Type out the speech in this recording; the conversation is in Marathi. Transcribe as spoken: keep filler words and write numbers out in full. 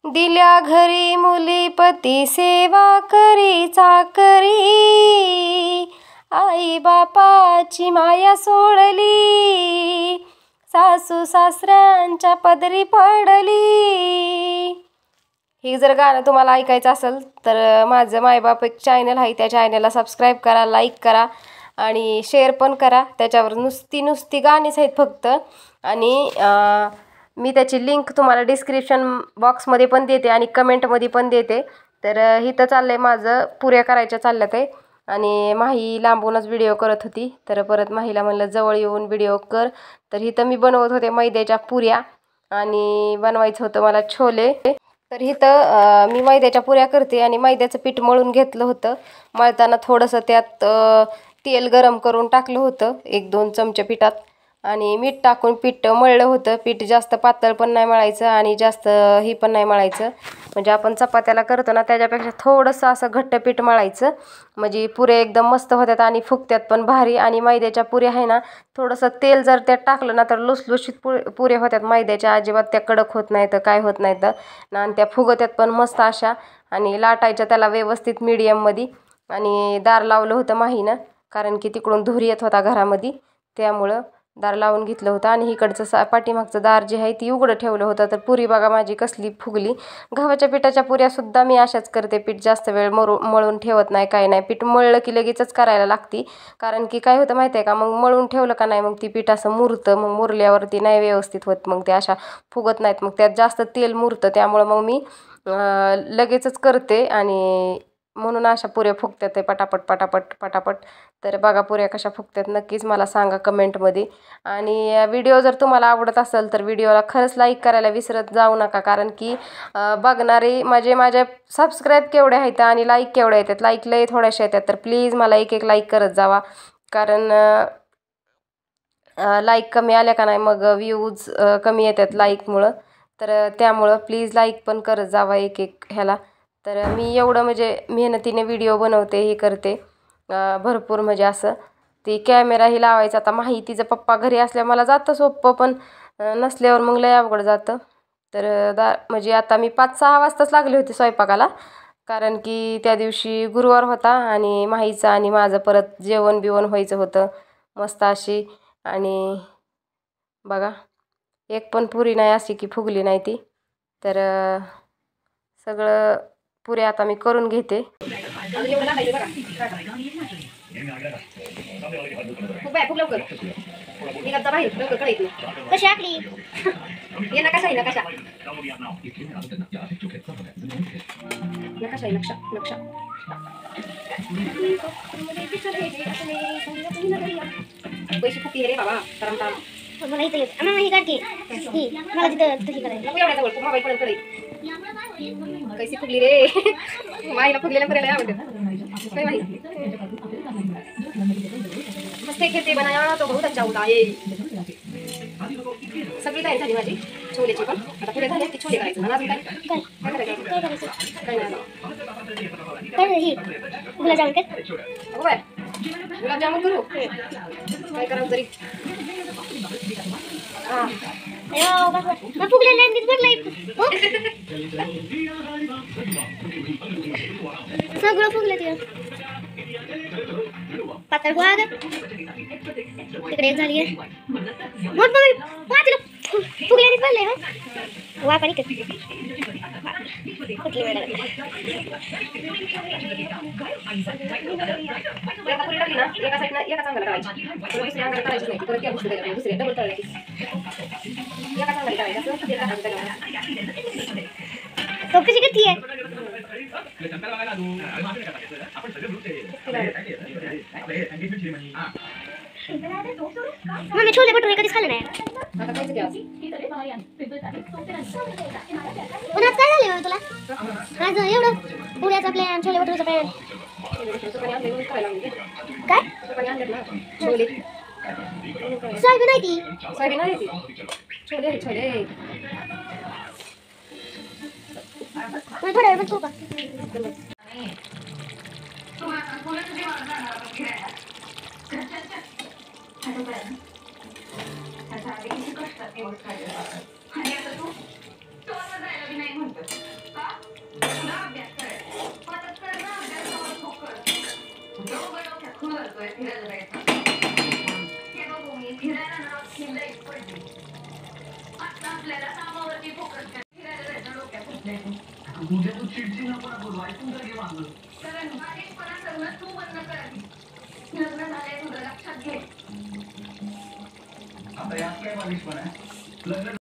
दिल्या घरी मुली पती सेवा करी चाकरी, आई बापाची माया सोडली, सासू सासऱ्यांच्या पदरी पडली. हे जर गाणं तुम्हाला ऐकायचं असेल तर माझं मायबाप एक चॅनल आहे, त्या चॅनलला सबस्क्राईब करा, लाईक करा आणि शेअर पण करा. त्याच्यावर नुसती नुसती गाणीच आहेत फक्त. आणि मी त्याची लिंक तुम्हाला डिस्क्रिप्शन बॉक्समध्ये पण देते आणि कमेंटमध्ये पण देते. तर इथं चाललं आहे माझं पुऱ्या करायच्या चालल्यात आहे आणि माही लांबूनच व्हिडिओ करत होती. तर परत माहीला म्हणलं जवळ येऊन व्हिडिओ कर. तर इथं मी बनवत होते मैद्याच्या पुऱ्या आणि बनवायचं होतं मला छोले. तर इथं मी मैद्याच्या पुऱ्या करते आणि मैद्याचं पीठ मळून घेतलं होतं. मळताना थोडंसं त्यात तेल गरम करून टाकलं होतं एक दोन चमचे पिठात आणि मीठ टाकून पीठ मळलं होतं. पीठ जास्त पातळ पण नाही मळायचं आणि जास्त ही पण नाही मळायचं, म्हणजे आपण चपात्याला करतो ना त्याच्यापेक्षा थोडंसं असं घट्ट पीठ मळायचं, म्हणजे पुऱ्या एकदम मस्त होत्यात आणि फुगत्यात पण भारी. आणि मैद्याच्या पुऱ्या आहे ना थोडंसं तेल जर त्यात टाकलं ना तर लुसलुशीत पु पुऱ्या होत्यात मैद्याच्या, अजिबात त्या कडक होत नाही तर काय होत नाही तर आणि त्या फुगत्यात पण मस्त अशा. आणि लाटायच्या त्याला व्यवस्थित मीडियममध्ये. आणि दार लावलं होतं माहीनं कारण की तिकडून धूर येत होता घरामध्ये, त्यामुळं दार लावून घेतलं होतं. आणि इकडचं सा पाठीमागचं दार जे आहे ती उघडं ठेवलं होतं. तर पुरी बघा माझी कसली फुगली. गव्हाच्या पिठाच्या पुऱ्यासुद्धा मी अशाच करते, पीठ जास्त वेळ मरू मळून ठेवत नाही काय नाही. पीठ मळलं की लगेचच करायला लागते, कारण की काय होतं माहिती आहे का, मग मळून ठेवलं का नाही मग ती पीठ असं मुरतं, मग मुरल्यावरती नाही व्यवस्थित होत, मग ते अशा फुगत नाहीत, मग त्यात जास्त तेल मुरतं. त्यामुळं मग मी लगेचच करते आणि म्हणून अशा पुऱ्या फुगतात ते पटापट पटापट पटापट. तर बघा पुऱ्या कशा फुगतात नक्कीच मला सांगा कमेंटमध्ये. आणि व्हिडिओ जर तुम्हाला आवडत असेल तर व्हिडिओला खरंच लाईक करायला विसरत जाऊ नका, कारण की बघणारे म्हणजे माझ्या सबस्क्राईब केवढे आहेत आणि लाईक केवढे येतात, लाईक लई थोड्याशा येतात. तर प्लीज मला एक एक लाईक करत जावा, कारण लाईक कमी आल्या का नाही मग व्ह्यूज कमी येतात लाईकमुळं. तर त्यामुळं प्लीज लाईक पण करत जावा एक एक ह्याला. तर मी एवढं म्हणजे मेहनतीने व्हिडिओ बनवते हे करते भरपूर, म्हणजे असं ती कॅमेराही लावायचा. आता माही तिचं पप्पा घरी असल्यावर मला जातं सोपं, पण नसल्यावर मग लय अवघड जातं. तर दा म्हणजे आता मी पाच सहा वाजताच लागले होते स्वयंपाकाला, कारण की त्या दिवशी गुरुवार होता आणि माहीचं आणि माझं परत जेवण बिवण व्हायचं होतं मस्त अशी. आणि बघा एक पण पुरी नाही अशी की फुगली नाही ती. तर सगळं पुऱ्या आता मी करून घेते. कशी आखली ये ना, कशा आहे ना कशा नकाशा नक्षा नक्षा पैसे खूप रे बाबा तरम ताम. मला इथे येत आम्हाला ही काढते ही मला तिथं तशी करायची एवढ्या जवळ मोबाईल पण कडे कैसी फुगली रे. माईला फुगलेल्या करायला आवडतं काय माहिती. मस्त खेळते बनाया तो बहुत अच्छा होता है. सगळी तयारी झाली माझी छोलेची पण. आता पुढे झाले की छोले करायचे. मला अजून काय काय काय करायचं काय नाही काय ही गुलाबजामुन कर. हो बाय गुलाबजामुन करू काय करावं तरी. हां अयो बस मग फुगले नाही नीट बघलाय हो सगळं फुगलं ते पातळ गोळा ग तिकडे एक झाली आहे मोठ मम्मी पातळ फुगले नीट बघलाय हो वा पाणी कर कुठली वेळ लागली एका पुरी टाकली ना एका साईडला एका चांगला करायची दुसऱ्या अंगाला करायची नाही परत त्या गोष्टी करायची दुसऱ्या डबल करायची एका चांगला करायची असं ते टाकायचं. तो कशी करती आहे मम्मी छोले भटुरे कधीच खाल्ले नाही. आता खायचं की आज पण आज काय झालं तुला आज एवढं पुण्याचा प्लॅन छोले भटुरेचा प्लॅन काय छोले सोयाबीन आहे ती सोयाबीन आहे ती छोले छोले मग थोड्या वेळ बघू का आता आता यात काय बालिशपणा आहे? लग्न